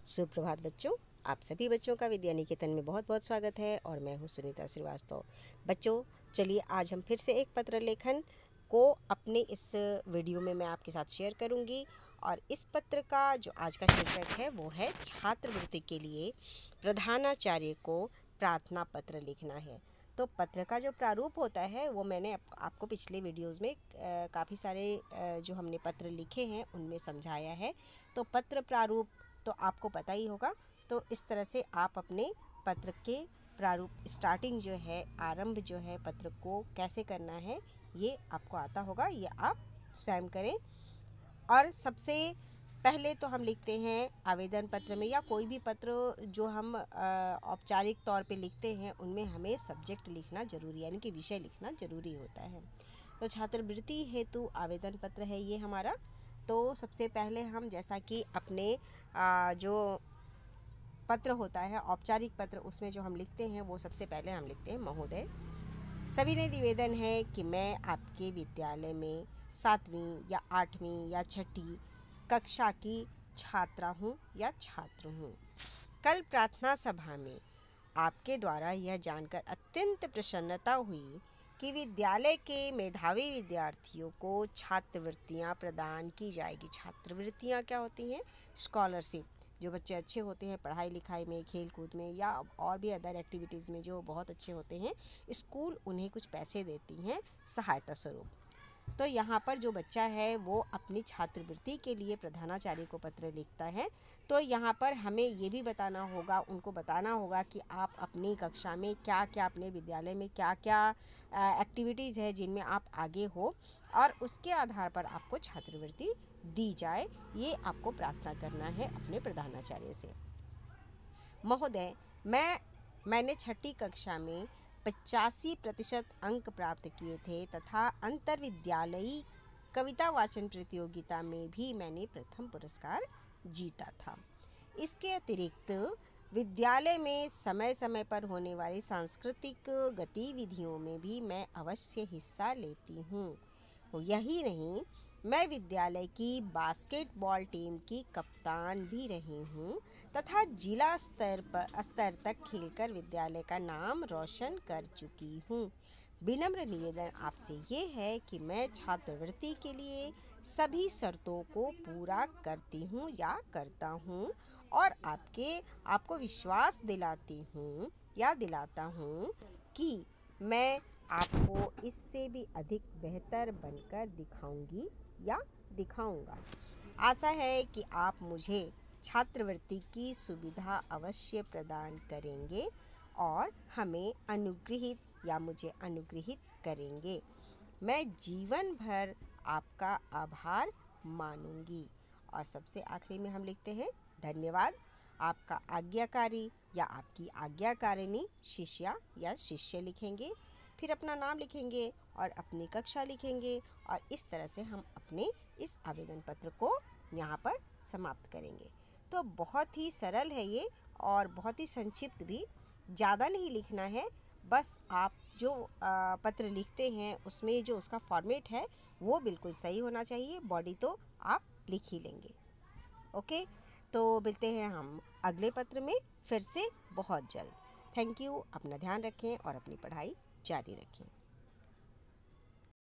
सुप्रभात बच्चों, आप सभी बच्चों का विद्या निकेतन में बहुत बहुत स्वागत है और मैं हूं सुनीता श्रीवास्तव। बच्चों, चलिए आज हम फिर से एक पत्र लेखन को अपने इस वीडियो में मैं आपके साथ शेयर करूंगी। और इस पत्र का जो आज का शीर्षक है वो है छात्रवृत्ति के लिए प्रधानाचार्य को प्रार्थना पत्र लिखना है। तो पत्र का जो प्रारूप होता है वो मैंने आपको पिछले वीडियोज़ में काफ़ी सारे जो हमने पत्र लिखे हैं उनमें समझाया है। तो पत्र प्रारूप तो आपको पता ही होगा। तो इस तरह से आप अपने पत्र के प्रारूप स्टार्टिंग जो है, आरंभ जो है पत्र को कैसे करना है ये आपको आता होगा, ये आप स्वयं करें। और सबसे पहले तो हम लिखते हैं आवेदन पत्र में या कोई भी पत्र जो हम औपचारिक तौर पे लिखते हैं उनमें हमें सब्जेक्ट लिखना ज़रूरी, यानी कि विषय लिखना ज़रूरी होता है। तो छात्रवृत्ति हेतु आवेदन पत्र है ये हमारा। तो सबसे पहले हम जैसा कि अपने जो पत्र होता है औपचारिक पत्र, उसमें जो हम लिखते हैं वो सबसे पहले हम लिखते हैं महोदय, सविनय निवेदन है कि मैं आपके विद्यालय में 7वीं या 8वीं या 6ठी कक्षा की छात्रा हूँ या छात्र हूँ। कल प्रार्थना सभा में आपके द्वारा यह जानकर अत्यंत प्रसन्नता हुई कि विद्यालय के मेधावी विद्यार्थियों को छात्रवृत्तियाँ प्रदान की जाएगी। छात्रवृत्तियाँ क्या होती हैं? स्कॉलरशिप। जो बच्चे अच्छे होते हैं पढ़ाई लिखाई में, खेल कूद में या और भी अदर एक्टिविटीज़ में जो बहुत अच्छे होते हैं, स्कूल उन्हें कुछ पैसे देती हैं सहायता स्वरूप। तो यहाँ पर जो बच्चा है वो अपनी छात्रवृत्ति के लिए प्रधानाचार्य को पत्र लिखता है। तो यहाँ पर हमें ये भी बताना होगा, उनको बताना होगा कि आप अपनी कक्षा में क्या क्या, अपने विद्यालय में क्या क्या एक्टिविटीज़ है जिनमें आप आगे हो, और उसके आधार पर आपको छात्रवृत्ति दी जाए। ये आपको प्रार्थना करना है अपने प्रधानाचार्य से। महोदय, मैंने 6ठी कक्षा में 85% अंक प्राप्त किए थे तथा अंतर विद्यालयी कविता वाचन प्रतियोगिता में भी मैंने प्रथम पुरस्कार जीता था। इसके अतिरिक्त विद्यालय में समय समय पर होने वाली सांस्कृतिक गतिविधियों में भी मैं अवश्य हिस्सा लेती हूँ। यही नहीं, मैं विद्यालय की बास्केटबॉल टीम की कप्तान भी रही हूँ तथा जिला स्तर तक खेलकर विद्यालय का नाम रोशन कर चुकी हूँ। विनम्र निवेदन आपसे ये है कि मैं छात्रवृत्ति के लिए सभी शर्तों को पूरा करती हूँ या करता हूँ और आपको विश्वास दिलाता हूँ कि मैं आपको इससे भी अधिक बेहतर बनकर दिखाऊंगी या दिखाऊंगा। आशा है कि आप मुझे छात्रवृत्ति की सुविधा अवश्य प्रदान करेंगे और मुझे अनुग्रहित करेंगे। मैं जीवन भर आपका आभार मानूंगी। और सबसे आखिरी में हम लिखते हैं धन्यवाद, आपका आज्ञाकारी या आपकी आज्ञाकारिणी शिष्या या शिष्य लिखेंगे, फिर अपना नाम लिखेंगे और अपनी कक्षा लिखेंगे। और इस तरह से हम अपने इस आवेदन पत्र को यहाँ पर समाप्त करेंगे। तो बहुत ही सरल है ये और बहुत ही संक्षिप्त भी, ज़्यादा नहीं लिखना है। बस आप जो पत्र लिखते हैं उसमें जो उसका फॉर्मेट है वो बिल्कुल सही होना चाहिए। बॉडी तो आप लिख ही लेंगे। ओके, तो मिलते हैं हम अगले पत्र में फिर से बहुत जल्द। Thank you. अपना ध्यान रखें और अपनी पढ़ाई जारी रखें।